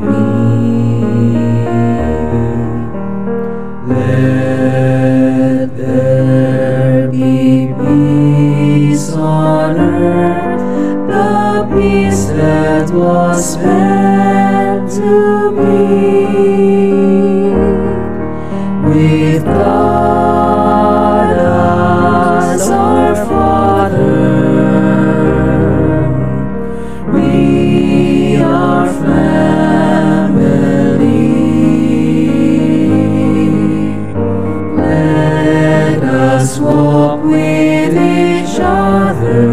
Let there be peace on earth, the peace that was meant to be. With God as our Father, we are family. Let us walk with each other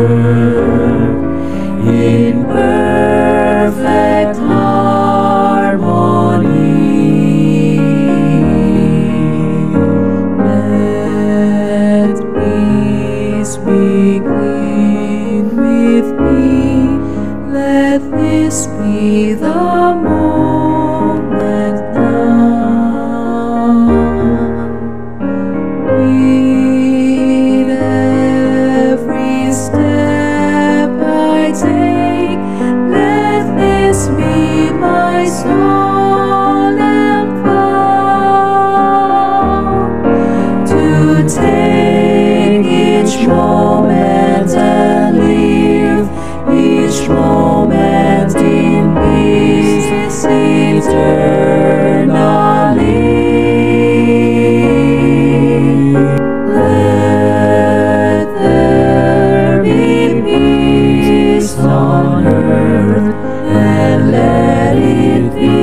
in perfect harmony. Let peace begin with me. Let this be the moment now. With every step I take, let this be my solemn vow, to take each moment and live each moment in peace eternally. Let there be peace on earth, and let it be